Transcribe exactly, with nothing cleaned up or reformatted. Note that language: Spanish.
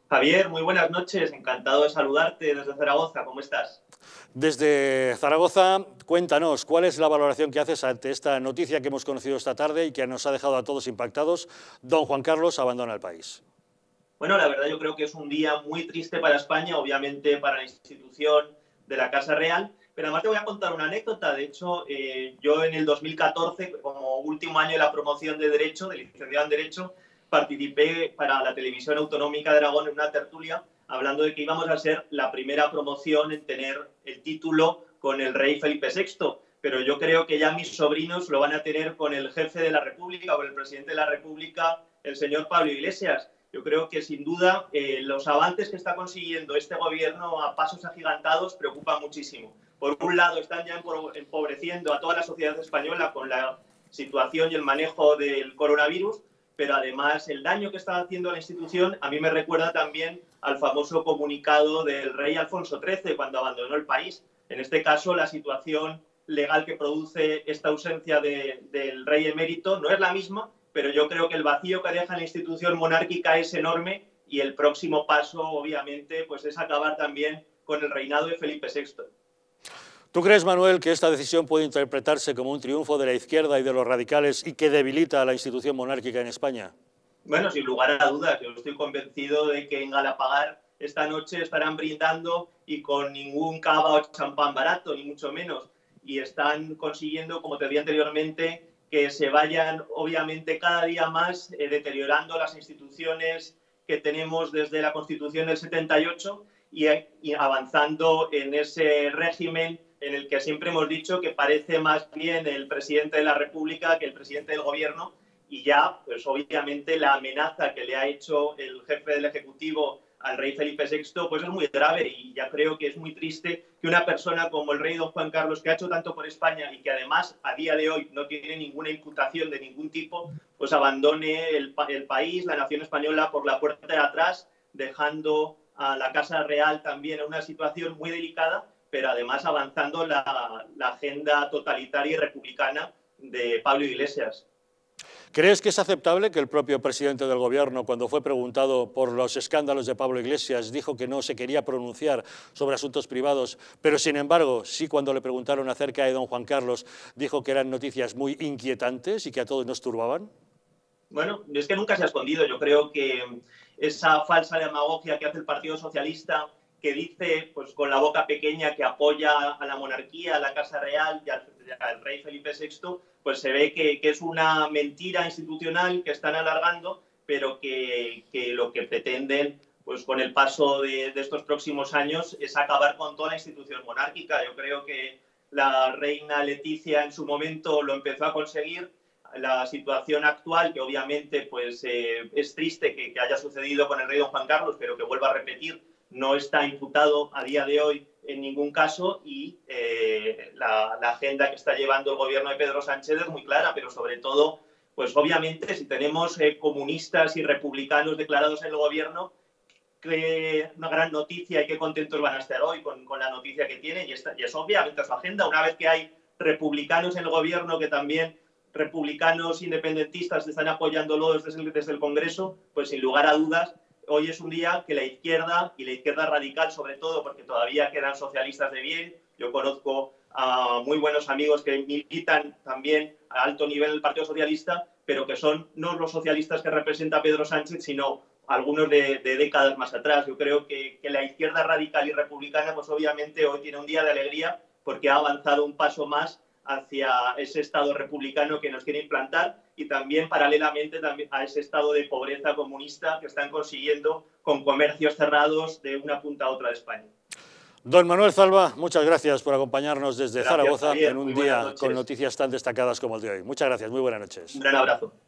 Javier, muy buenas noches, encantado de saludarte desde Zaragoza, ¿cómo estás? Desde Zaragoza, cuéntanos, ¿cuál es la valoración que haces ante esta noticia que hemos conocido esta tarde y que nos ha dejado a todos impactados? Don Juan Carlos abandona el país. Bueno, la verdad yo creo que es un día muy triste para España, obviamente para la institución de la Casa Real, pero además te voy a contar una anécdota. De hecho, eh, yo en el dos mil catorce, como último año de la promoción de Derecho, de licenciado en Derecho, participé para la Televisión Autonómica de Aragón en una tertulia hablando de que íbamos a ser la primera promoción en tener el título con el rey Felipe sexto, pero yo creo que ya mis sobrinos lo van a tener con el jefe de la República, con el presidente de la República, el señor Pablo Iglesias. Yo creo que sin duda eh, los avances que está consiguiendo este gobierno a pasos agigantados preocupan muchísimo. Por un lado están ya empobreciendo a toda la sociedad española con la situación y el manejo del coronavirus, pero además el daño que está haciendo a la institución a mí me recuerda también al famoso comunicado del rey Alfonso trece cuando abandonó el país. En este caso, la situación legal que produce esta ausencia de, del rey emérito no es la misma, pero yo creo que el vacío que deja en la institución monárquica es enorme y el próximo paso, obviamente, pues es acabar también con el reinado de Felipe sexto. ¿Tú crees, Manuel, que esta decisión puede interpretarse como un triunfo de la izquierda y de los radicales y que debilita a la institución monárquica en España? Bueno, sin lugar a dudas, yo estoy convencido de que en Galapagar esta noche estarán brindando y con ningún cava o champán barato, ni mucho menos. Y están consiguiendo, como te decía anteriormente, que se vayan, obviamente, cada día más eh, deteriorando las instituciones que tenemos desde la Constitución del setenta y ocho y, y avanzando en ese régimen en el que siempre hemos dicho que parece más bien el presidente de la República que el presidente del Gobierno, y ya, pues obviamente, la amenaza que le ha hecho el jefe del Ejecutivo al rey Felipe sexto, pues es muy grave, y ya creo que es muy triste que una persona como el rey don Juan Carlos, que ha hecho tanto por España y que además a día de hoy no tiene ninguna imputación de ningún tipo, pues abandone el, el país, la nación española, por la puerta de atrás, dejando a la Casa Real también en una situación muy delicada, pero además avanzando la, la agenda totalitaria y republicana de Pablo Iglesias. ¿Crees que es aceptable que el propio presidente del Gobierno, cuando fue preguntado por los escándalos de Pablo Iglesias, dijo que no se quería pronunciar sobre asuntos privados, pero sin embargo, sí cuando le preguntaron acerca de don Juan Carlos, dijo que eran noticias muy inquietantes y que a todos nos turbaban? Bueno, es que nunca se ha escondido. Yo creo que esa falsa demagogia que hace el Partido Socialista, que dice pues con la boca pequeña que apoya a la monarquía, a la Casa Real y al, al rey Felipe sexto, pues se ve que, que es una mentira institucional que están alargando, pero que, que lo que pretenden pues con el paso de, de estos próximos años es acabar con toda la institución monárquica. Yo creo que la reina Leticia en su momento lo empezó a conseguir. La situación actual, que obviamente pues, eh, es triste que, que haya sucedido con el rey don Juan Carlos, pero que vuelvo a repetir, no está imputado a día de hoy en ningún caso, y eh, la, la agenda que está llevando el gobierno de Pedro Sánchez es muy clara, pero sobre todo, pues obviamente si tenemos eh, comunistas y republicanos declarados en el gobierno, qué una gran noticia y qué contentos van a estar hoy con, con la noticia que tienen, y, esta, y es obviamente su agenda. Una vez que hay republicanos en el gobierno que también republicanos independentistas están apoyándolo desde el, desde el Congreso, pues sin lugar a dudas, hoy es un día que la izquierda, y la izquierda radical sobre todo, porque todavía quedan socialistas de bien. Yo conozco a muy buenos amigos que militan también a alto nivel del Partido Socialista, pero que son no los socialistas que representa Pedro Sánchez, sino algunos de, de décadas más atrás. Yo creo que, que la izquierda radical y republicana, pues obviamente hoy tiene un día de alegría porque ha avanzado un paso más hacia ese Estado republicano que nos quiere implantar, y también paralelamente también a ese estado de pobreza comunista que están consiguiendo con comercios cerrados de una punta a otra de España. Don Manuel Zalba, muchas gracias por acompañarnos desde Gracias, Zaragoza, Javier. en un Muy día buenas noches. con noticias tan destacadas como el de hoy. Muchas gracias, muy buenas noches. Un gran abrazo.